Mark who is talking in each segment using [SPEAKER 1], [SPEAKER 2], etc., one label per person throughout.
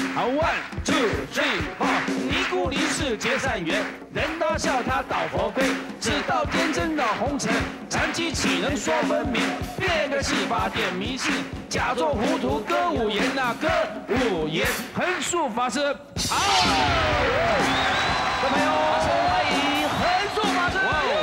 [SPEAKER 1] ，1 2 3 4，尼姑离世结善缘，人都笑他倒佛亏。直到天真到红尘，残疾岂能说分明？变个戏法点迷信，假作糊涂歌舞言呐，歌舞言。横竖法师，好，各位朋友，欢迎横竖法师。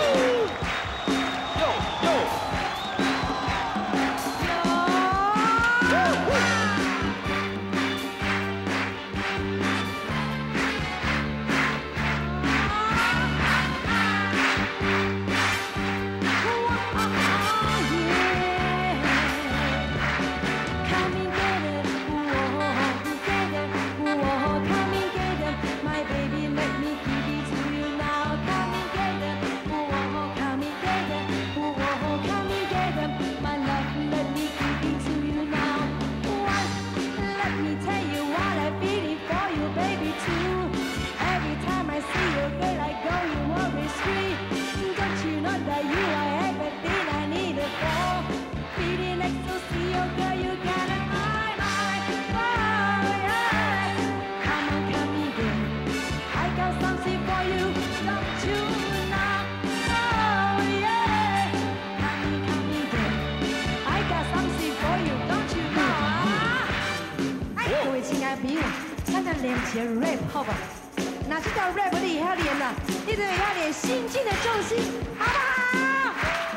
[SPEAKER 2] 练些 rap 好不好？哪知道 rap 的也要练的，你得要练心境的重心，好不好？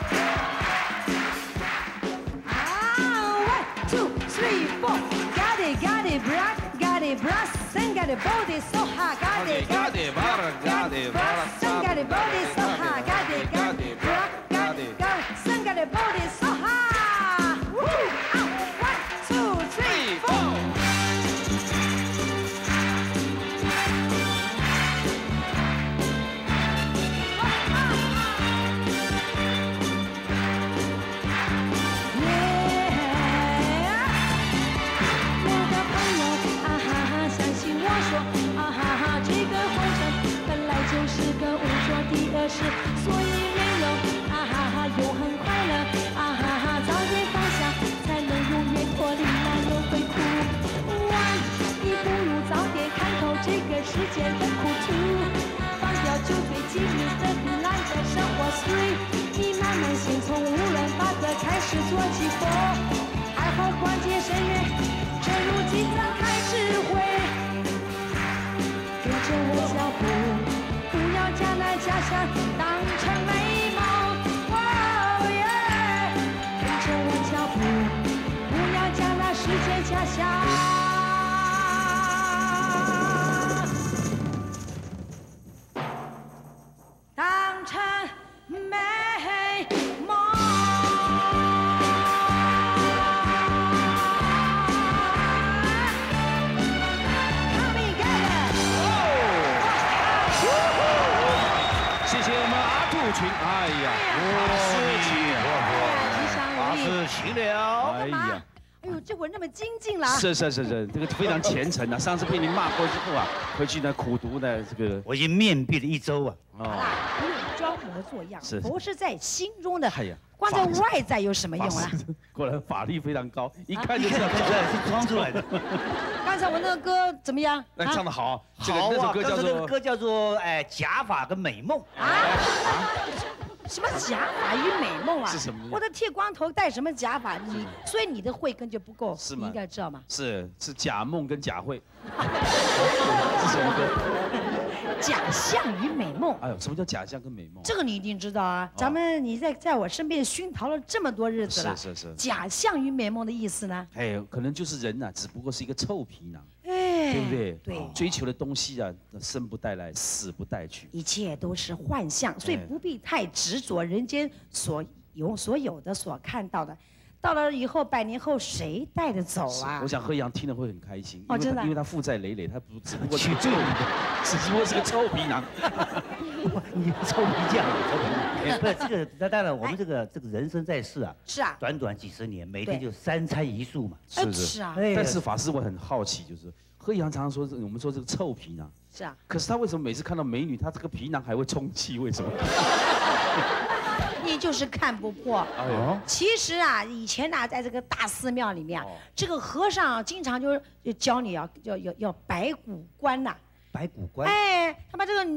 [SPEAKER 2] 好 ，1 2 3 4， got it, got it, sing got it, body so hot, got it, got it, sing got it, body so hot, got it, sing got it, body so hot. 1 2 3 4。所以没有啊哈哈永恒快乐啊哈哈，早点放下才能永远脱离那轮回苦。你不如早点看透这个世界的苦楚，放掉酒醉鸡鸣的糜烂的生活 3， 你慢慢先从无人法则开始做起佛，爱好广结深渊，沉入经藏开智慧，跟着我脚步。不要将那家乡当成美梦，跟着我脚步，不要将那世界家乡当成美梦。
[SPEAKER 1] 群，哎呀，
[SPEAKER 3] 法师请了，
[SPEAKER 2] 哎呀，哎呦，这会儿那么精进了啊！
[SPEAKER 1] 是，这个非常虔诚啊！上次被您骂过之后啊，回去呢苦读呢这个，
[SPEAKER 3] 我已经面壁了1周啊。
[SPEAKER 2] 好啦，不用装模作样，
[SPEAKER 1] 是
[SPEAKER 2] 佛是在心中的。
[SPEAKER 1] 哎呀，
[SPEAKER 2] 光在外在有什么用啊？
[SPEAKER 1] 果然法力非常高，一看就知道
[SPEAKER 3] 是装出来的。
[SPEAKER 2] 刚才我那个歌怎么样？
[SPEAKER 1] 那唱得好，
[SPEAKER 3] 好啊！
[SPEAKER 1] 那首歌叫做
[SPEAKER 3] 这个歌叫做假发跟美梦
[SPEAKER 2] 什么假发与美梦啊？
[SPEAKER 1] 是什么？
[SPEAKER 2] 我的剃光头戴什么假发？所以你的慧根就不够，
[SPEAKER 1] 是吗？
[SPEAKER 2] 你应该知道吗？
[SPEAKER 1] 是假梦跟假慧。是什么歌？
[SPEAKER 2] 假象与美梦。
[SPEAKER 1] 哎呦，什么叫假象跟美梦？
[SPEAKER 2] 这个你一定知道啊！咱们你在我身边熏陶了这么多日子了。
[SPEAKER 1] 是。
[SPEAKER 2] 假象与美梦的意思呢？
[SPEAKER 1] 哎，可能就是人呐，只不过是一个臭皮囊。
[SPEAKER 2] 哎，
[SPEAKER 1] 对不对？
[SPEAKER 2] 对，
[SPEAKER 1] 追求的东西啊，生不带来，死不带去，
[SPEAKER 2] 一切都是幻象，所以不必太执着人间所有的所看到的。到了以后，100年后谁带得走啊？
[SPEAKER 1] 我想贺阳听了会很开心，
[SPEAKER 2] 真的，
[SPEAKER 1] 因为他负债累累，他只不过去救你的，只不过是个臭皮囊。
[SPEAKER 3] 你臭皮匠，不是这个，当然我们这个人生在世啊，
[SPEAKER 2] 是啊，
[SPEAKER 3] 短短几十年，每天就3餐1宿嘛，
[SPEAKER 2] 是啊。
[SPEAKER 1] 但是法师我很好奇，就是贺阳常常说我们说这个臭皮囊，
[SPEAKER 2] 是啊，
[SPEAKER 1] 可是他为什么每次看到美女，他这个皮囊还会充气？为什么？
[SPEAKER 2] 你就是看不破。其实啊，以前呢，在这个大寺庙里面，这个和尚经常就教你要摆骨观呐。
[SPEAKER 3] 白骨观。
[SPEAKER 2] 哎，他把这个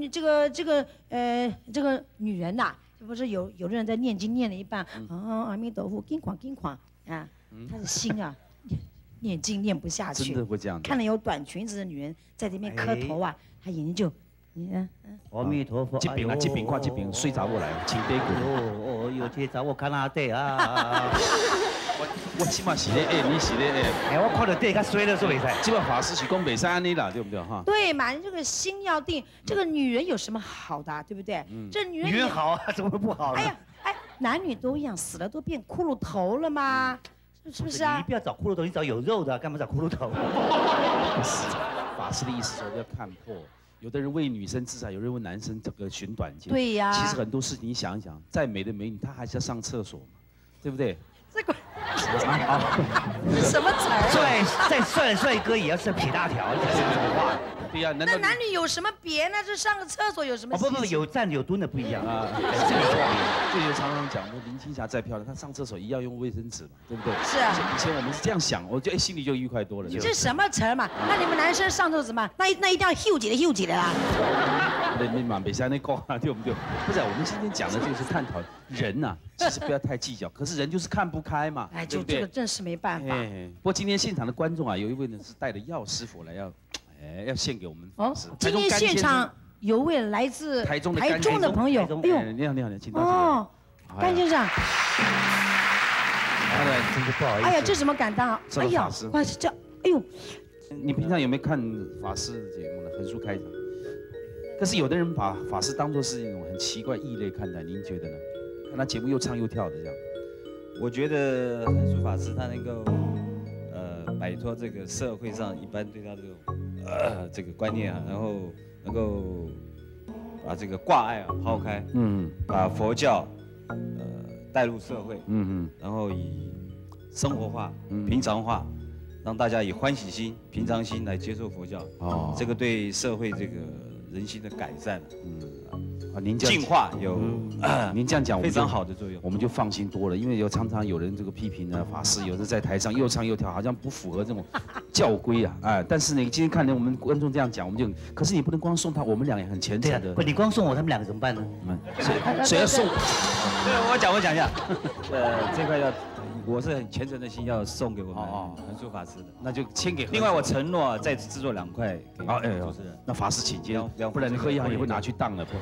[SPEAKER 2] 女人呐，这不是有的人在念经念了一半，阿弥陀佛，金狂啊，他的心啊。念经念不下去，
[SPEAKER 1] 真的会这样。
[SPEAKER 2] 看到有短裙子的女人在这边磕头啊，他眼睛就，
[SPEAKER 3] 阿弥陀佛。
[SPEAKER 1] 这边啊，这边看这边，睡着过来，请得过。
[SPEAKER 3] 哦，有些找我看哪对啊？
[SPEAKER 1] 我起码是咧哎，你是咧哎。
[SPEAKER 3] 哎，我看到对，他衰了说袂使。
[SPEAKER 1] 基本法师是讲袂使安尼啦，对不对哈？
[SPEAKER 2] 对嘛，这个心要定。这个女人有什么好的，对不对？这女人
[SPEAKER 3] 好啊，怎么不好呢？
[SPEAKER 2] 哎呀，哎，男女都一样，死了都变骷髅头了吗？是不是啊？
[SPEAKER 3] 你不要找骷髅头，你找有肉的，干嘛找骷髅头？
[SPEAKER 1] 法师的意思说要看破，有的人为女生自杀，有人为男生这个寻短见。
[SPEAKER 2] 对呀。
[SPEAKER 1] 其实很多事情你想一想，再美的美女，她还是要上厕所嘛，对不对？
[SPEAKER 2] 这个什么词儿？
[SPEAKER 3] 再帅的帅哥也要是撇大条，这是什么话？
[SPEAKER 1] 对呀，
[SPEAKER 2] 那男女有什么别呢？这上个厕所有什么？
[SPEAKER 3] 不，有站有蹲的不一样啊。
[SPEAKER 1] 这就常常讲，说林青霞再漂亮，她上厕所一样用卫生纸嘛，对不对？
[SPEAKER 2] 是啊。
[SPEAKER 1] 以前我们是这样想，我觉得心里就愉快多了。
[SPEAKER 2] 你这什么词儿嘛？那你们男生上厕所嘛？那一定要秀起来啦。
[SPEAKER 1] 你嘛没像那讲啊，对不对？不是，我们今天讲的这个是探讨人呐，其实不要太计较。可是人就是看不开嘛，
[SPEAKER 2] 哎，就这个真是没办法。
[SPEAKER 1] 不过今天现场的观众啊，有一位呢是带着药师佛来要献给我们法师。
[SPEAKER 2] 今天现场有位来自台中的朋友，哎呦，
[SPEAKER 1] 你好，请到这里。哦，
[SPEAKER 2] 甘先生。
[SPEAKER 3] 真是不好意思。
[SPEAKER 2] 哎呀，这怎么敢当啊？哎呀，哇，这，哎呦。
[SPEAKER 1] 你平常有没有看法师的节目呢？横竖开场。可是有的人把法师当作是一种很奇怪异类看待，您觉得呢？看他节目又唱又跳的这样。
[SPEAKER 4] 我觉得横竖法师他能够摆脱这个社会上一般对他这个观念啊，然后能够把这个挂碍啊抛开，把佛教带入社会，然后以生活化、平常化，让大家以欢喜心、平常心来接受佛教。哦，这个对社会这个人心的改善，您进化有，
[SPEAKER 1] 您这样讲
[SPEAKER 4] 非常好的作用，
[SPEAKER 1] 我们就放心多了。因为常常有人这个批评呢，法师有的在台上又唱又跳，好像不符合这种教规啊，哎。但是呢，今天看见我们观众这样讲，我们就，可是你不能光送他，我们俩也很虔诚的。
[SPEAKER 3] 不，你光送我，他们两个怎么办呢？
[SPEAKER 1] 谁要送？
[SPEAKER 4] 对，我讲一下，这块我是很虔诚的心要送给我们横竖法师的，
[SPEAKER 1] 那就签给。
[SPEAKER 4] 另外，我承诺再制作2块给主持人。
[SPEAKER 1] 那法师请接，不然喝一行也会拿去当了。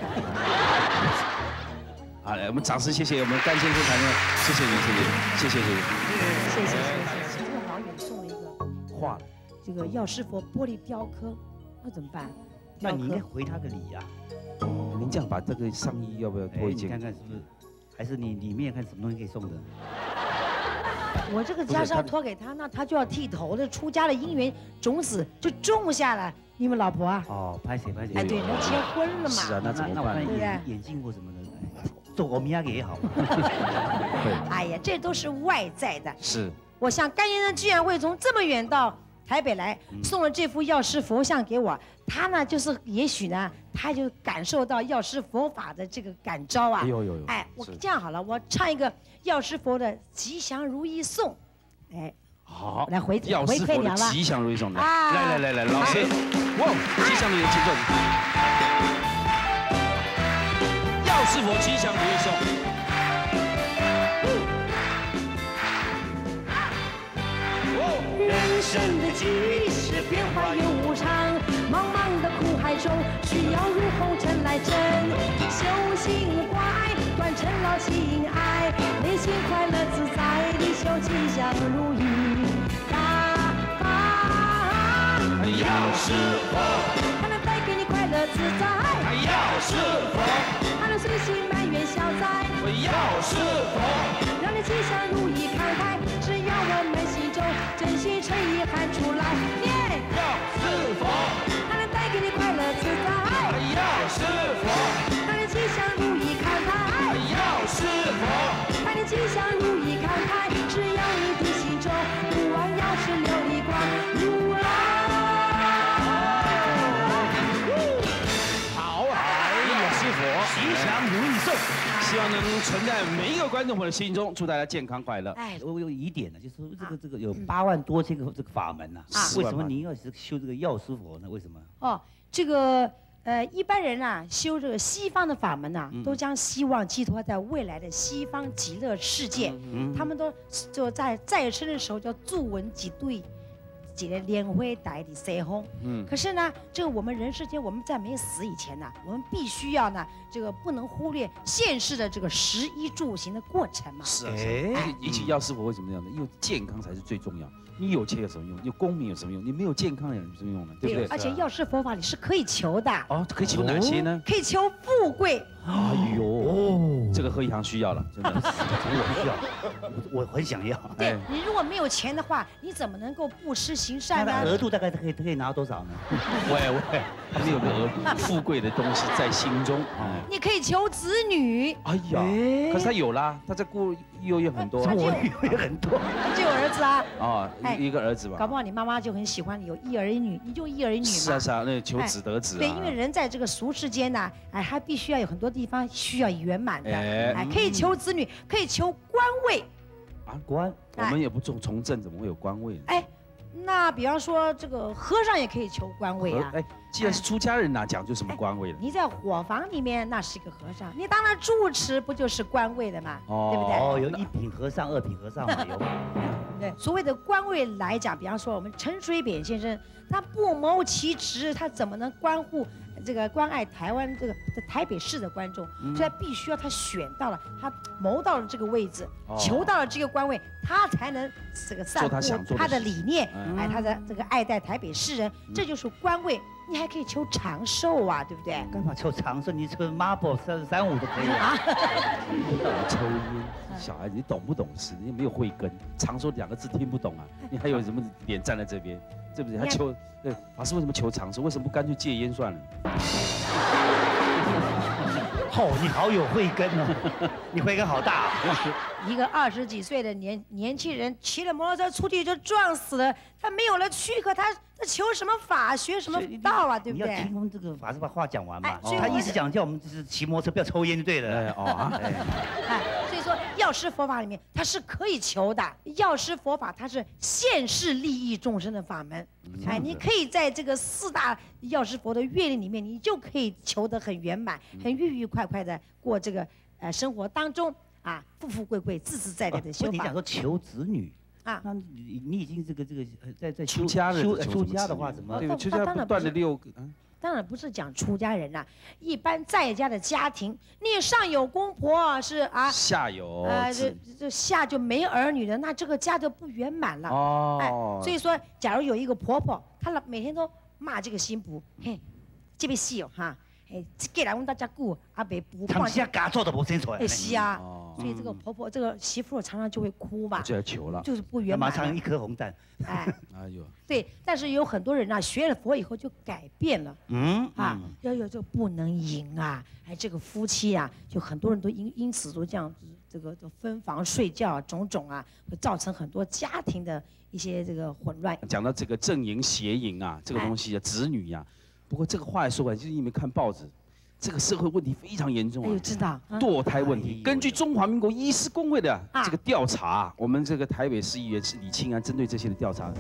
[SPEAKER 1] 好，来，我们掌声谢谢我们甘先生，谢谢您，谢谢。
[SPEAKER 2] 这个好像也送了一个
[SPEAKER 1] 画了，
[SPEAKER 2] 这个药师佛玻璃雕刻，那怎么办？
[SPEAKER 3] 那你应该回他个礼呀。
[SPEAKER 1] 您这样把这个上衣要不要脱一件？
[SPEAKER 3] 你看看是不是？还是你里面看什么东西可以送的？
[SPEAKER 2] 我这个袈裟托给他，那他就要剃头的，出家的姻缘种子就种下了。你们老婆啊？
[SPEAKER 3] 哦，拍谁？
[SPEAKER 2] 哎，对，要结婚了嘛。
[SPEAKER 1] 是啊，那怎么办？
[SPEAKER 3] 对不对？眼镜或什么的，做欧米亚给也好。
[SPEAKER 2] 哎呀，这都是外在的。
[SPEAKER 1] 是。
[SPEAKER 2] 我想甘先生居然会从这么远到台北来，送了这幅药师佛像给我，他呢就是也许呢，他就感受到药师佛法的这个感召啊。
[SPEAKER 1] 有。
[SPEAKER 2] 哎，我这样好了，我唱一个药师佛的吉祥如意颂，哎。
[SPEAKER 1] 好，
[SPEAKER 2] 来回
[SPEAKER 1] 药师佛的吉祥如意颂，来，老师，哇，吉祥如意，请坐。药师佛吉祥如意颂。
[SPEAKER 2] 人生的几世变化又无常，茫茫的苦海中，需要入红尘来证。修行关爱，断尘劳情爱，内心快乐自在，力修吉祥如意。药师佛，它能带给你快乐自在。药师佛，它能随心满愿消灾。药师佛，让你吉祥如意慷慨。只要我们心中真心诚意喊出来，念药师佛，它能带给你快乐自在。药师佛，它能吉祥如意慷慨。药师佛，它能吉祥如意慷慨。只要你的心中不忘药师琉璃光如来。
[SPEAKER 1] 吉祥如意颂，希望能存在每一个观众朋友心中，祝大家健康快乐。
[SPEAKER 3] 哎，我有疑点呢，就是说这个有8万多千个这个法门呐，为什么您要修这个药师佛呢？为什么？
[SPEAKER 5] 哦，这个一般人啊修这个西方的法门呐，都将希望寄托在未来的西方极乐世界，他们都就在生的时候叫祝文几对。几个莲花台的西风，可是呢，这个我们人世间，我们在没死以前呢，我们必须要呢，这个不能忽略现世的这个食衣住行的过程嘛。
[SPEAKER 1] 是啊，一起药师佛为什么这样呢？因为健康才是最重要。你有钱有什么用？有功名有什么用？你没有健康有什么用呢？对不对？
[SPEAKER 5] 而且药师佛法里是可以求的。
[SPEAKER 1] 哦，可以求哪些呢？
[SPEAKER 5] 可以求富贵。
[SPEAKER 1] 哎呦，这个何以航需要了，真的，
[SPEAKER 3] 我需要，我很想要。
[SPEAKER 5] 对你如果没有钱的话，你怎么能够布施行善呢？
[SPEAKER 3] 额度大概可以拿多少呢？
[SPEAKER 1] 喂，他没有个额度，富贵的东西在心中。
[SPEAKER 5] 你可以求子女。
[SPEAKER 1] 哎呀，可是他有啦，他在孤幼儿园很多，
[SPEAKER 3] 我也很多，
[SPEAKER 5] 就有儿子啊。
[SPEAKER 1] 哦，一个儿子吧。
[SPEAKER 5] 搞不好你妈妈就很喜欢你有一儿一女，你就一儿一女嘛。
[SPEAKER 1] 是啊，那求子得子。
[SPEAKER 5] 对，因为人在这个俗世间呢，哎，还必须要有很多地方需要圆满的，哎，可以求子女，可以求官位。
[SPEAKER 1] 啊，官，我们也不从政，怎么会有官位呢？
[SPEAKER 5] 哎，那比方说这个和尚也可以求官位啊。
[SPEAKER 1] 哎，既然是出家人哪讲究什么官位了？
[SPEAKER 5] 你在伙房里面那是一个和尚，你当了住持不就是官位了吗？对不对？
[SPEAKER 3] 哦，有1品和尚、2品和尚嘛，有。
[SPEAKER 5] 对，所谓的官位来讲，比方说我们陈水扁先生，他不谋其职，他怎么能关爱台湾这个台北市的观众？所以他必须要他选到了，他谋到了这个位置，求到了这个官位，他才能这个散布他的理念，哎，他的这个爱戴台北市人，这就是官位。你还可以求长寿啊，对不对？
[SPEAKER 3] 干嘛求长寿？你求 Marble 35都可以啊。
[SPEAKER 1] 抽烟，小孩子你懂不懂事？你没有慧根，长寿2个字听不懂啊？你还有什么脸站在这边？对不对？他求，对法师为什么求长寿？为什么不干脆戒烟算了？
[SPEAKER 3] 哦，你好有慧根哦，你慧根好大。
[SPEAKER 5] 一个20几岁的年轻人骑了摩托车出去就撞死了，他没有了躯壳，他求什么法学什么道啊，对不对？
[SPEAKER 3] 你要听这个法师把话讲完嘛。他意思讲叫我们就是骑摩托车不要抽烟就对了。
[SPEAKER 5] 所以说药师佛法里面它是可以求的，药师佛法它是现世利益众生的法门。哎，你可以在这个4大药师佛的阅历里面，你就可以求得很圆满、很愉愉快快的过这个生活当中啊，富富贵贵、自自在在的修法。
[SPEAKER 3] 你讲说求子女。啊，那你已经这个在
[SPEAKER 1] 出家
[SPEAKER 3] 的话怎么？
[SPEAKER 1] 对，出家不断的6个。
[SPEAKER 5] 当然不是讲出家人啦，一般在家的家庭，你上有公婆是啊，
[SPEAKER 1] 下有
[SPEAKER 5] 这下就没儿女的，那这个家就不圆满了。哦，哎，所以说，假如有一个婆婆，她每天都骂这个新妇，嘿，这边戏哦哈。哎，过来我们大家顾阿伯不
[SPEAKER 3] 放下家做的不清楚。
[SPEAKER 5] 哎，是啊，所以这个婆婆这个媳妇常常就会哭嘛，
[SPEAKER 1] 就要求了，
[SPEAKER 5] 就是不圆满。
[SPEAKER 3] 马上1颗红蛋。
[SPEAKER 5] 哎呦，对，但是有很多人啊，学了佛以后就改变了。要有这不能赢啊，哎，这个夫妻啊，就很多人都因此都这样子，这个分房睡觉种种啊，会造成很多家庭的一些这个混乱。
[SPEAKER 1] 讲到这个正淫邪淫啊，这个东西啊，子女呀。不过这个话说回来，就是你们看报纸，这个社会问题非常严重啊。
[SPEAKER 5] 知道
[SPEAKER 1] 堕胎问题。根据中华民国医师公会的这个调查，我们这个台北市议员是李庆安针对这些的调查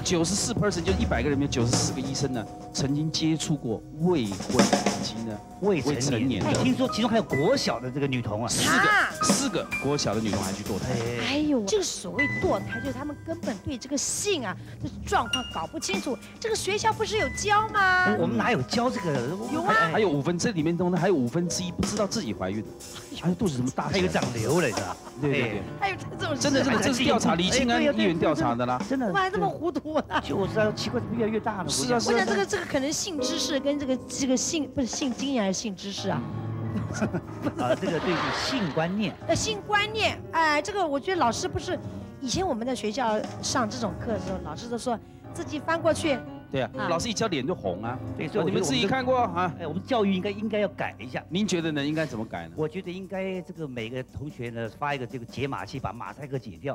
[SPEAKER 1] ，94%就100个人里面94个医生呢，曾经接触过未婚以及呢未成年的。
[SPEAKER 3] 听说其中还有国小的这个女童啊
[SPEAKER 1] ，4个国小的女童还去堕胎。
[SPEAKER 5] 哎呦，这个所谓堕胎，就是他们根本对这个性啊这状况搞不清楚。这个学校不是有教吗？
[SPEAKER 3] 我们哪有教这个？
[SPEAKER 5] 有啊，
[SPEAKER 1] 还有这里面中呢还有1/5不知道自己怀孕的，还有肚子怎么大，
[SPEAKER 3] 还有长瘤了，你知道？
[SPEAKER 1] 对，
[SPEAKER 5] 还有这种
[SPEAKER 1] 真的这是调查李庆安议员调查的啦，
[SPEAKER 3] 真的，
[SPEAKER 5] 我还这么糊涂呢？
[SPEAKER 3] 就是啊，奇怪，怎么越来越大了？
[SPEAKER 1] 是啊，
[SPEAKER 5] 我想这个可能性知识跟这个性不是性经验还是性知识啊？
[SPEAKER 3] 这个对性观念。
[SPEAKER 5] 性观念，哎，这个我觉得老师不是以前我们在学校上这种课的时候，老师都说自己翻过去。
[SPEAKER 1] 对啊，老师一教脸就红啊。
[SPEAKER 3] 对，所以
[SPEAKER 1] 你们自己看过啊？
[SPEAKER 3] 哎，我们教育应该要改一下。
[SPEAKER 1] 您觉得呢？应该怎么改呢？
[SPEAKER 3] 我觉得应该这个每个同学呢发一个这个解码器，把马赛克解掉。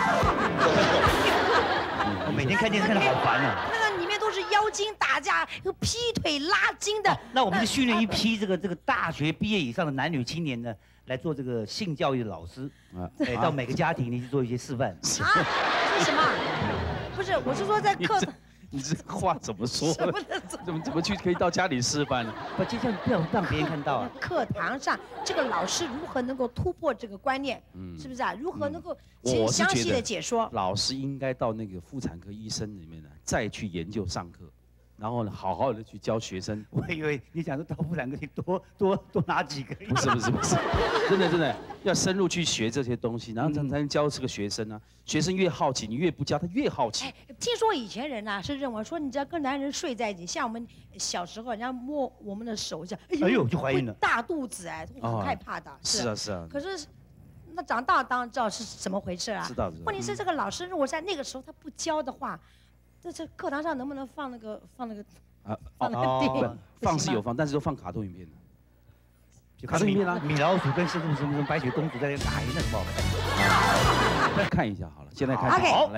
[SPEAKER 3] 我每天看电视看得好烦啊。
[SPEAKER 5] 那个里面都是妖精打架，有劈腿拉筋的。
[SPEAKER 3] 那我们就训练一批这个大学毕业以上的男女青年呢， 来做这个性教育的老师啊，哎，到每个家庭里去做一些示范。
[SPEAKER 5] 啊？是什么？不是，我是说在课堂。
[SPEAKER 1] 你这话怎么说？怎么去可以到家里示范呢？
[SPEAKER 3] 不，就这样不要让别人看到啊。
[SPEAKER 5] 课堂上，这个老师如何能够突破这个观念？是不是啊？如何能够其实详细的解说？
[SPEAKER 1] 老师应该到那个妇产科医生里面呢，再去研究上课。然后呢，好好的去教学生。
[SPEAKER 3] 我以为你想说到妇产科去多拿几个。
[SPEAKER 1] 不是，真的要深入去学这些东西，然后才能教这个学生啊。学生越好奇，你越不教，他越好奇。
[SPEAKER 5] 听说以前人是认为说，你只要跟男人睡在一起，像我们小时候，人家摸我们的手，这样，
[SPEAKER 3] 哎呦就怀孕了，
[SPEAKER 5] 大肚子很害怕的。
[SPEAKER 1] 是啊。
[SPEAKER 5] 可是，那长大当然知道是怎么回事啊。
[SPEAKER 1] 知道。
[SPEAKER 5] 问题是这个老师如果在那个时候他不教的话。这课堂上能不能放那个放那个电影？
[SPEAKER 1] 放是有放，但是都放卡通影片的。
[SPEAKER 3] 卡通影片啦，米老鼠跟什么白雪公主在那打，那个不好看。
[SPEAKER 1] 再看一下好了，现在看一下。好，来。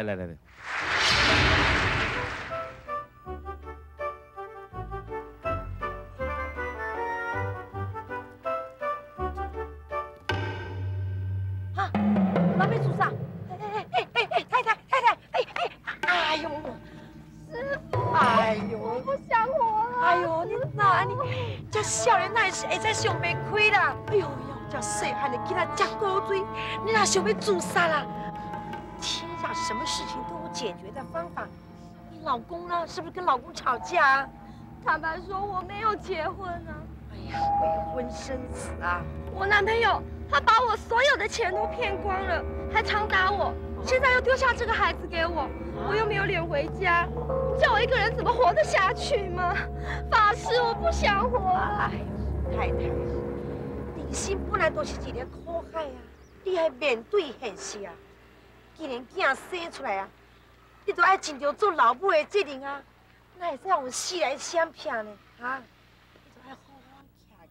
[SPEAKER 5] 啊，老妹煮啥？太太，哎呦！哎呦，我不想活了！哎呦，你这少年哪是会使想袂开啦？哎呦，这细汉的囡仔吃古水，你哪想要自杀啦？天下什么事情都有解决的方法。你老公呢？是不是跟老公吵架啊？
[SPEAKER 6] 坦白说，我没有结婚啊。
[SPEAKER 5] 哎呀，未婚生子啊！
[SPEAKER 6] 我男朋友他把我所有的钱都骗光了，还常打我，现在又丢下这个孩子给我。我又没有脸回家，你叫我一个人怎么活得下去吗？法师，我不想活了。
[SPEAKER 5] 哎呦，太太，人生本来都是一个苦海啊，你还面对现实啊。既然囝生出来啊，你都爱尽着做老母的责任啊，哪会使用死来相拼呢？啊，你都爱好好徛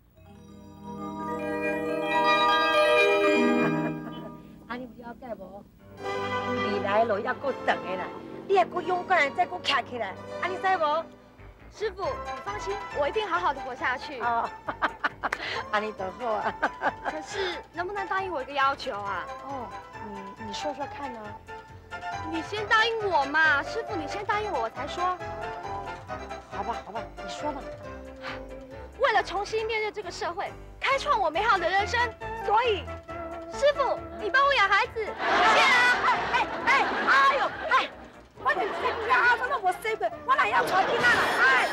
[SPEAKER 5] 起来。啊，你有了解无？未来路还阁长的啦，你还阁勇敢的再阁徛起来，啊，你知无？
[SPEAKER 6] 师傅，你放心，我一定好好的活下去。
[SPEAKER 5] 哦，安尼就好啊。
[SPEAKER 6] 可是，能不能答应我一个要求啊？
[SPEAKER 5] 哦，你说说看呢？
[SPEAKER 6] 你先答应我嘛，师傅，你先答应我，我才说。
[SPEAKER 5] 好吧，你说吧。
[SPEAKER 6] 为了重新面对这个社会，开创我美好的人生，所以。师傅，你帮我养孩子，谢谢啊！
[SPEAKER 5] 哎呦，我就生啊，怎么我生过？我哪要传囡仔啦？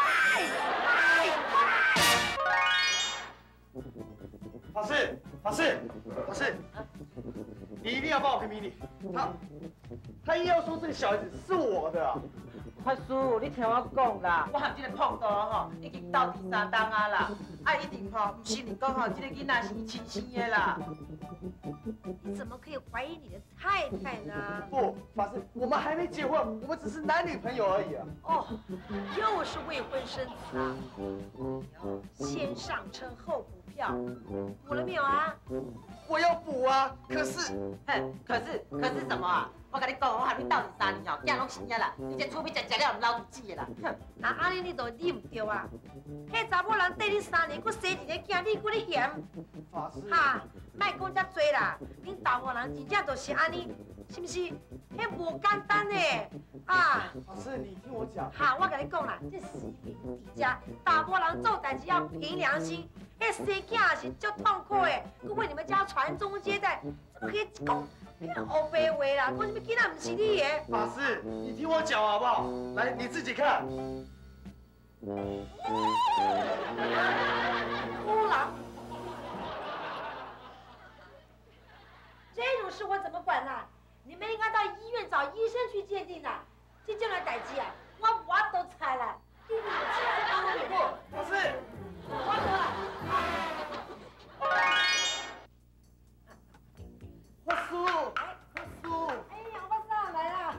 [SPEAKER 7] 法师，你一定要帮我评评理。他硬要说这个小孩子是我的啊。
[SPEAKER 8] 法师，你听我讲啦，我和这个胖豆吼已经斗第3档啊啦，一定吼，不是你讲吼，这个囡仔是伊亲生的啦。
[SPEAKER 5] 你怎么可以怀疑你的太太呢？
[SPEAKER 7] 不，法师，我们还没结婚，我们只是男女朋友而已啊。
[SPEAKER 5] 哦，又是未婚生子啊！先上车后补票，补了没有啊？
[SPEAKER 7] 我要补啊，可是
[SPEAKER 8] 什么啊？我跟你讲，我还没斗第3年哦，囝拢生啊啦，你这厝边食了唔老肚子的啦。
[SPEAKER 5] 那安尼你就理唔对啊！迄查某人缀你3年，佮生一个囝，你佮你嫌？
[SPEAKER 7] 法师，
[SPEAKER 5] 哈，莫讲遮多啦，恁大户人真正就是安尼，是不是？迄无简单呢啊！
[SPEAKER 7] 法师，你听我讲。
[SPEAKER 5] 哈，我跟你讲啦，这是命伫遮，大户人做代志要凭良心。迄生囝也是足痛苦的，佮为你们家传宗接代，怎么可以讲？黑白话啦，讲什么囡仔不是你的？
[SPEAKER 7] 法师，你听我讲好不好？来，你自己看。
[SPEAKER 5] 哭了。这种事我怎么管啦？你们应该到医院找医生去鉴定啦。这种的代志啊，我都知啦。你不，
[SPEAKER 7] 法师，
[SPEAKER 5] 我得了。
[SPEAKER 7] 法师，
[SPEAKER 5] 哎呀，我上来了。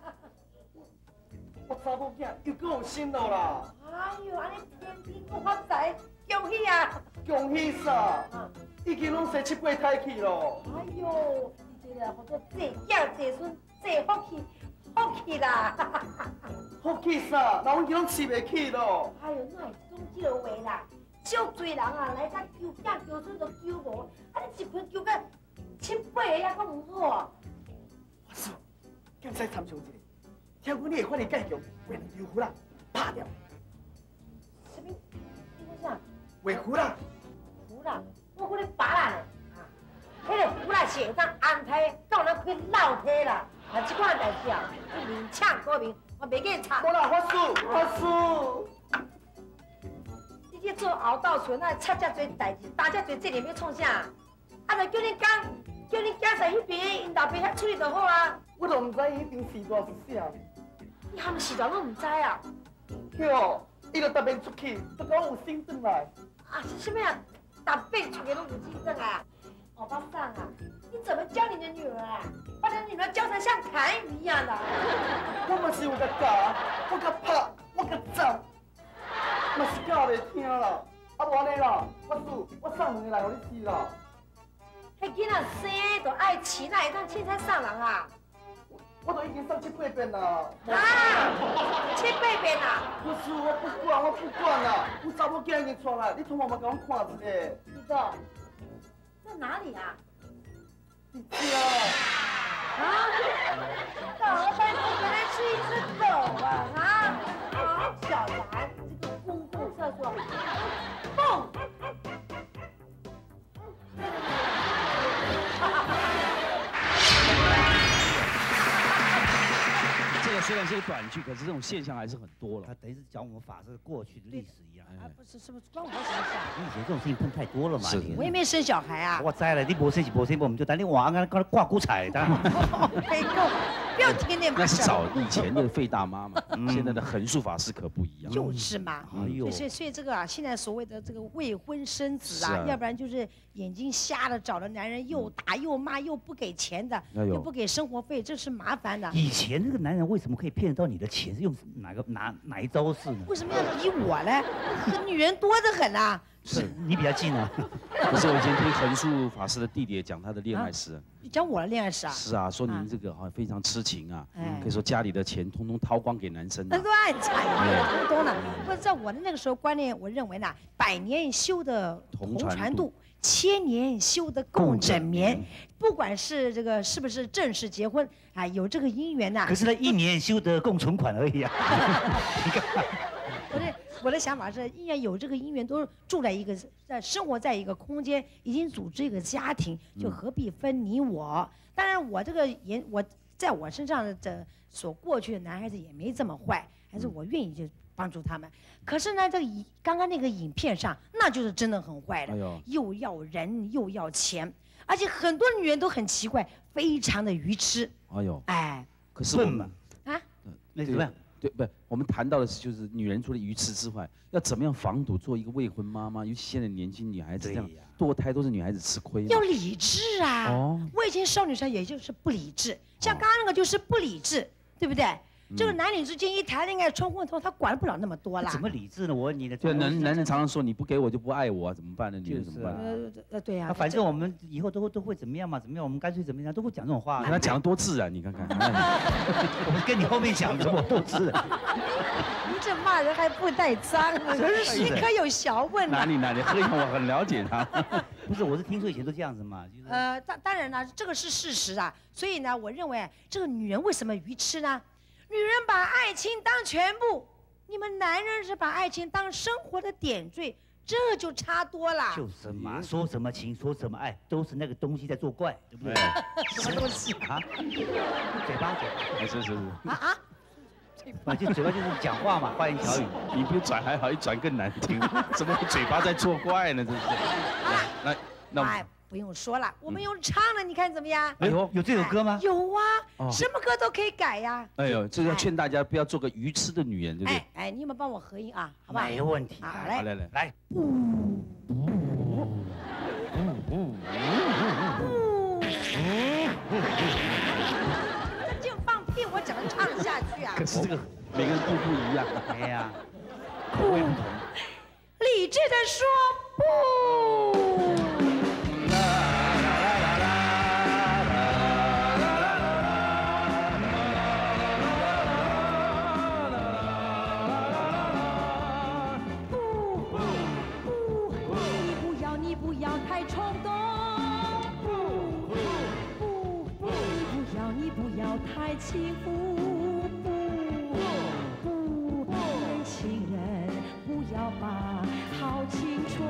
[SPEAKER 7] 我查某囝又搁有新路啦。
[SPEAKER 5] 哎呦，安尼天天我发财，恭喜啊！
[SPEAKER 7] 恭喜啥？已经拢生7、8胎去咯。
[SPEAKER 5] 哎呦，你这个叫做济囝济孙济福气啦！
[SPEAKER 7] 福气啥？那阮囝拢饲袂起咯。
[SPEAKER 5] 哎呦，哪会讲这个话啦？ 足多人啊来甲求囝求孙都求无，啊你一群求个7、8个也阁唔好啊！
[SPEAKER 7] 法师，敢使参详一下，听讲你会发的解决，为刘胡啦拍掉。
[SPEAKER 5] 什么？你讲啥？
[SPEAKER 7] 为胡啦？
[SPEAKER 5] 胡啦？我讲你拔啦呢！啊，迄个胡啦是会当安排到咱开老体啦。啊，这款代志啊，你明抢高明，我袂给插。
[SPEAKER 7] 无啦，法师，法师。
[SPEAKER 5] 你去做熬到厝，那插遮多代志，打遮多责任要创啥？啊，就叫你讲，叫你囝在迄边因老爸遐处理就好啊。
[SPEAKER 7] 我都唔知伊顶时段是啥。
[SPEAKER 5] 你含时段拢唔知啊？
[SPEAKER 7] 哟，伊就特别出去，都讲有新转来。
[SPEAKER 5] 啊，是什么呀？打背出去都有精神啊！欧巴桑啊，你怎么教你的女儿啊？把你的女儿教成像痰盂一样的。
[SPEAKER 7] 我嘛是有甲教，我甲拍，我甲揍，嘛是教袂听啦。啊无安尼啦，法师，我送2个来互你试啦。
[SPEAKER 5] 迄囡仔生就爱饲，哪会当凊彩送人啊？
[SPEAKER 7] 我都已经送7、8遍啦。
[SPEAKER 5] 啊，7、8遍啊！
[SPEAKER 7] 法师，我不管，我不管啦。有查某囝已经出来，你托妈妈甲我看一下。
[SPEAKER 5] 你说，在哪里啊？
[SPEAKER 7] 你家。
[SPEAKER 5] 啊！老板，你原来是一只狗啊！啊！好小兰，这个公共厕所，蹦！
[SPEAKER 1] 这个虽然是个短剧，可是这种现象还是很多了。
[SPEAKER 3] 他等于是讲我们法师过去的历史一样。
[SPEAKER 5] 啊，不是，是不是关我什么事啊？
[SPEAKER 3] 你以前这种事情碰太多了嘛。
[SPEAKER 4] 是
[SPEAKER 5] 我也没生小孩啊。
[SPEAKER 3] 我知了，你无生是无生，我们就等你娃刚刚挂骨彩的。
[SPEAKER 5] 没用，不要天天
[SPEAKER 1] 那是找以前的费大妈嘛，现在的横竖法师可不一样。
[SPEAKER 5] 就是嘛，
[SPEAKER 3] 哎呦
[SPEAKER 5] 所以这个啊，现在所谓的这个未婚生子啊，
[SPEAKER 4] 是啊
[SPEAKER 5] 要不然就是眼睛瞎了，找了男人又打又骂又不给钱的，
[SPEAKER 4] 哎呦
[SPEAKER 5] 又不给生活费，这是麻烦的。
[SPEAKER 3] 以前这个男人为什么可以骗得到你的钱？是用哪一招式呢？
[SPEAKER 5] 为什么要比我呢？女人多得很啊！
[SPEAKER 3] 是你比较近啊。
[SPEAKER 1] 不是，我以前听横竖法师的弟弟讲他的恋爱史。
[SPEAKER 5] 你讲我的恋爱史啊？
[SPEAKER 1] 是啊，说您这个好像非常痴情啊，
[SPEAKER 5] 哎
[SPEAKER 1] 可以说家里的钱通通掏光给男生啊。
[SPEAKER 5] 乱讲，不懂了。不是在我的那个时候观念，我认为呢，100年修的同船渡，1000年修的共枕眠。不管是这个是不是正式结婚啊，有这个姻缘呐。
[SPEAKER 3] 可是他1年修得共存款而已啊。你看。
[SPEAKER 5] 我的想法是，依然有这个姻缘，都住在一个，生活在一个空间，已经组织一个家庭，就何必分你我？当然，我这个我在我身上的这所过去的男孩子也没这么坏，还是我愿意就帮助他们。可是呢，这个刚刚那个影片上，那就是真的很坏的，又要人又要钱，而且很多女人都很奇怪，非常的愚痴。
[SPEAKER 1] 哎呦，
[SPEAKER 5] 哎，
[SPEAKER 1] 可是我们
[SPEAKER 5] 啊，
[SPEAKER 3] 那怎么样？
[SPEAKER 1] 对，不，我们谈到的是，就是女人除了愚痴之外，要怎么样防堵做一个未婚妈妈？尤其现在年轻女孩子这样堕胎都是女孩子吃亏。
[SPEAKER 5] 要理智啊！我以前少女时候也就是不理智，像刚刚那个就是不理智，对不对？这个男女之间一谈恋爱冲昏头，他管不了那么多啦。
[SPEAKER 3] 怎么理智呢？我问你的。
[SPEAKER 1] 对，男人常常说你不给我就不爱我啊，怎么办呢？女人怎么办？
[SPEAKER 5] 对呀。
[SPEAKER 3] 反正我们以后都会怎么样嘛？怎么样？我们干脆怎么样？都会讲这种话。
[SPEAKER 1] 他讲得多自然，你看看。
[SPEAKER 3] 我们跟你后面讲的我多自然。
[SPEAKER 5] 你这骂人还不带脏，
[SPEAKER 3] 真是
[SPEAKER 5] 你可有学问
[SPEAKER 1] 哪里？何以我很了解他。
[SPEAKER 3] 不是，我是听说以前都这样子嘛。
[SPEAKER 5] 当然了，这个是事实啊。所以呢，我认为这个女人为什么愚痴呢？女人把爱情当全部，你们男人是把爱情当生活的点缀，这就差多了。
[SPEAKER 3] 就是嘛，说什么情，说什么爱，都是那个东西在作怪，对不对？
[SPEAKER 5] 什么东西
[SPEAKER 3] 啊？嘴巴。
[SPEAKER 1] 是。
[SPEAKER 3] 就嘴巴就是讲话嘛，花言巧语。
[SPEAKER 1] 你不转还好，一转更难听，怎么嘴巴在作怪呢？真是。
[SPEAKER 5] 那不用说了，我们用唱了，你看怎么样？
[SPEAKER 3] 哎呦，有这首歌吗？
[SPEAKER 5] 有啊，什么歌都可以改呀。
[SPEAKER 1] 哎呦，这要劝大家不要做个愚痴的女人，对不对？
[SPEAKER 5] 哎，你们帮我合音啊，好不好？
[SPEAKER 3] 没问题。
[SPEAKER 5] 好，
[SPEAKER 3] 来。
[SPEAKER 5] 这就放屁，我怎么唱得下去啊？
[SPEAKER 1] 可是这个每个人步不一样。
[SPEAKER 3] 哎呀，
[SPEAKER 5] 理智的说不。
[SPEAKER 2] 情不年轻人不要把好青春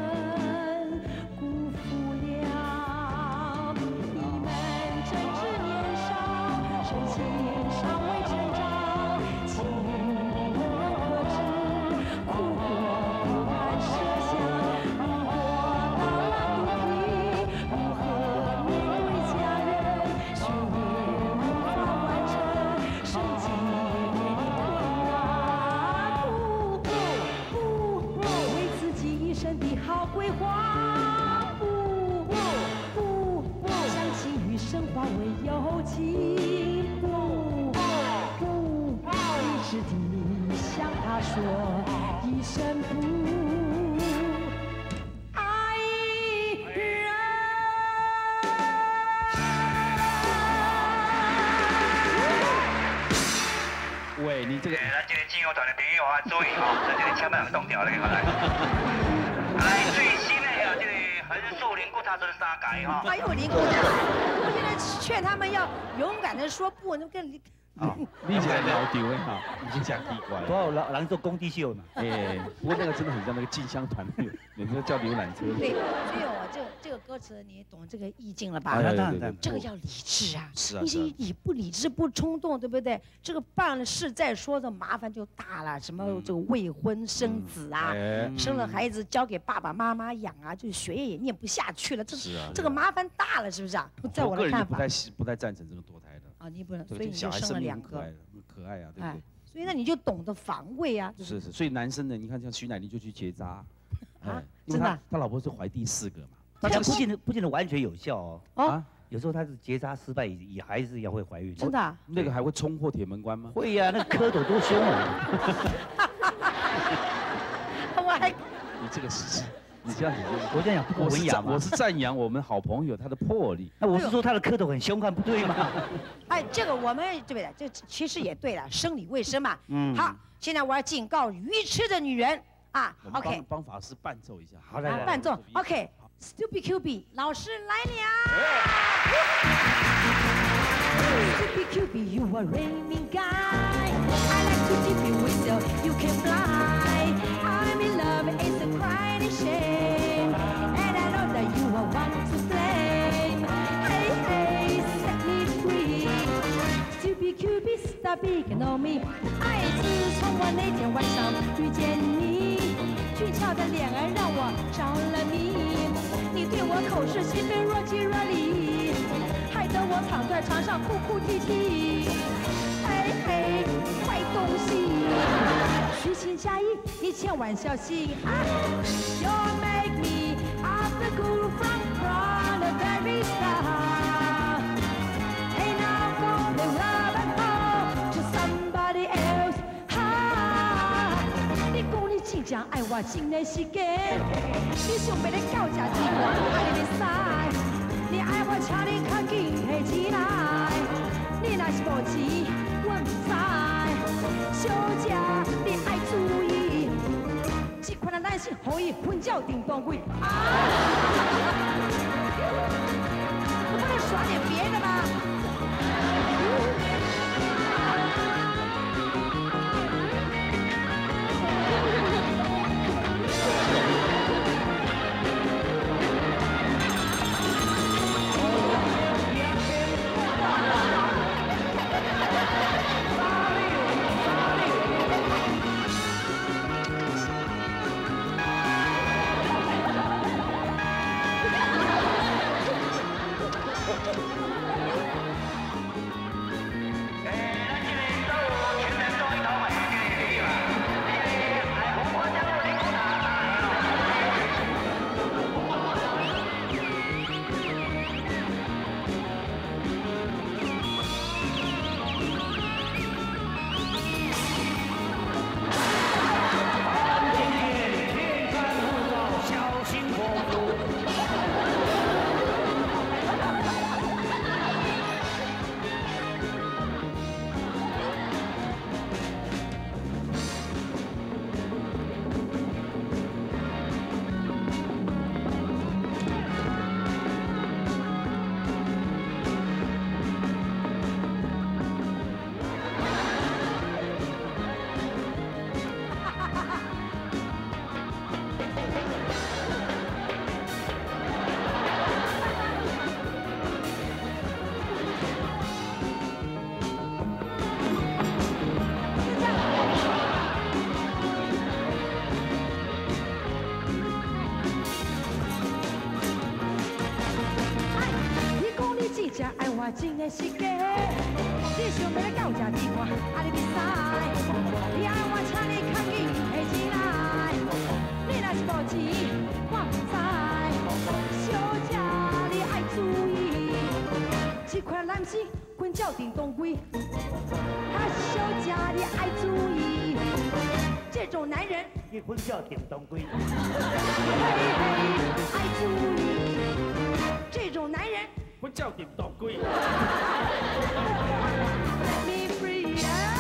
[SPEAKER 2] 辜负了。你们正值年少，深情尚未成长，情人可知苦果不堪设想。如果到了肚皮，如何面对家人？学业无法完成，生计给你困难。为自己一生的好规划，将情与生化为友情。理智地向他说一声不爱人。
[SPEAKER 1] 喂，你这个。
[SPEAKER 9] 咱这个劲乐团的朋友啊，注意哦，咱这个枪板动掉了，给我来。来最新的呀，这个横竖灵骨塔村3改哈。
[SPEAKER 5] 哎呦，灵骨塔！我现在劝他们要勇敢的说不，那跟
[SPEAKER 1] 你起来老丢哎哈，已经讲地怪。
[SPEAKER 3] 多少人做工地秀嘛？
[SPEAKER 1] 哎，不过那个真的很像那个进香团，有时候叫浏览车。
[SPEAKER 5] 对，所以我这个歌词你懂这个意境了吧？
[SPEAKER 1] 对，
[SPEAKER 5] 这个叫理智啊！
[SPEAKER 4] 是啊，
[SPEAKER 5] 你不理智不冲动，对不对？这个办了事再说，这麻烦就大了。什么这个未婚生子啊，生了孩子交给爸爸妈妈养啊，就是学业也念不下去了，这个麻烦大了，是不是啊？在我的看法，
[SPEAKER 1] 不太赞成这个堕胎的。
[SPEAKER 5] 啊，你不能，所以你就生了2个，
[SPEAKER 1] 可爱啊，对不对？
[SPEAKER 5] 所以那你就懂得防卫啊。
[SPEAKER 1] 是，所以男生呢，你看像徐乃麟就去结扎，
[SPEAKER 5] 真的，
[SPEAKER 1] 他老婆是怀第4个嘛，
[SPEAKER 3] 但不见得完全有效哦。啊，有时候他是结扎失败，也还是要会怀孕。
[SPEAKER 5] 真的？
[SPEAKER 1] 那个还会冲破铁门关吗？
[SPEAKER 3] 会呀，那蝌蚪多凶啊！
[SPEAKER 5] 我还，
[SPEAKER 1] 你这个是。你这样子，
[SPEAKER 3] 我这样讲不文雅吗？
[SPEAKER 1] 我是赞扬我们好朋友他的魄力。
[SPEAKER 3] 那我是说他的蝌蚪很凶悍，不对吗？
[SPEAKER 5] 哎，这个我们对不对？这其实也对了，生理卫生嘛。好，现在我要警告愚痴的女人啊。OK，
[SPEAKER 1] 帮法师伴奏一下。
[SPEAKER 3] 好，来，
[SPEAKER 5] 伴奏。OK，Stupid QB 老师来了。Stupid QB, you are raining guy. I like to dip you with you, you can fly. I'm in love, it's a crying shame. And I know that you are one to blame. Hey, set me free. Stupid QB, stop picking on me. 爱自从我那天晚上遇见你，俊俏的脸儿让我着了迷。你对我口是心非，若即若离，害得我躺在床上哭哭啼啼。嘿，坏东西！虚情假意，你千万小心。You make me off the cool from the very start. And now from the rabbit hole to somebody else. 你讲你真正爱我，真的是假？你想要咧搞假钱，我爱你使。你爱我，请你较紧提钱来。你若是无钱，我唔知。小姐，你爱注意，这款的男性可以混淆定当位。我不能耍点别的吗？
[SPEAKER 2] 是假。你想要到这地看，啊你别使，你爱我请你较紧摕钱来。你若是无钱，我唔知。小姐你爱注意，这款男生困觉电动龟。啊，小姐你爱注意，这种男人
[SPEAKER 3] 结婚叫电动龟。
[SPEAKER 2] 爱注意，这种男人
[SPEAKER 1] 我叫电动龟。
[SPEAKER 2] me free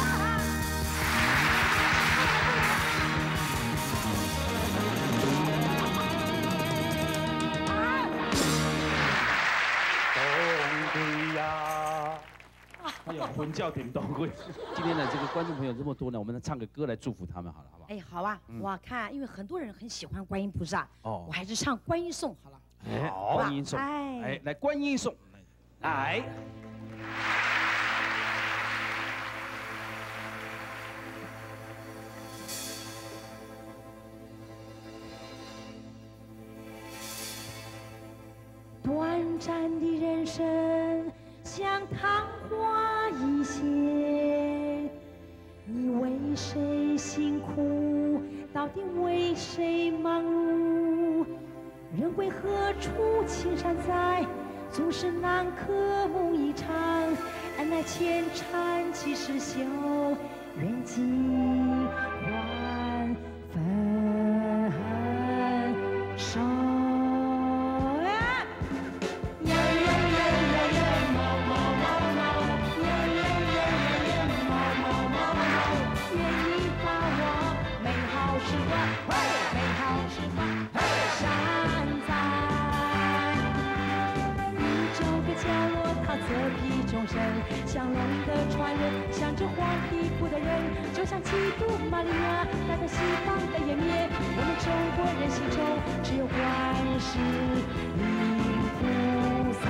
[SPEAKER 3] 东龟呀！
[SPEAKER 1] 哎呀，魂叫电动龟。今天的这个观众朋友这么多呢，我们唱个歌来祝福他们好了，好不好？
[SPEAKER 5] 哎，好啊，我看因为很多人很喜欢观音菩萨，
[SPEAKER 1] 哦
[SPEAKER 5] 我还是唱观音颂好了。
[SPEAKER 1] 哎，
[SPEAKER 3] 好
[SPEAKER 1] 观音颂，
[SPEAKER 5] 哎
[SPEAKER 1] 哎，来观音颂，来。
[SPEAKER 2] 短暂的人生像昙花一现，你为谁辛苦？到底为谁忙碌？人归何处？青山在，总是难可梦一场。安那千禅几时休？缘尽还分手。 像龙的传人，像这黄皮肤的人，就像基督玛利亚带着西方的湮灭。我们中国人心中只有观世音菩萨。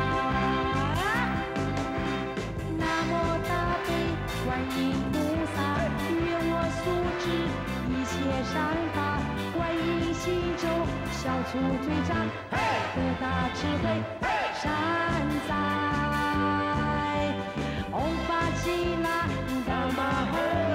[SPEAKER 2] 南无大悲观音菩萨，愿我速知一切善法。观音心中消除罪障，得大智慧善哉。 Om Pachila Dhamma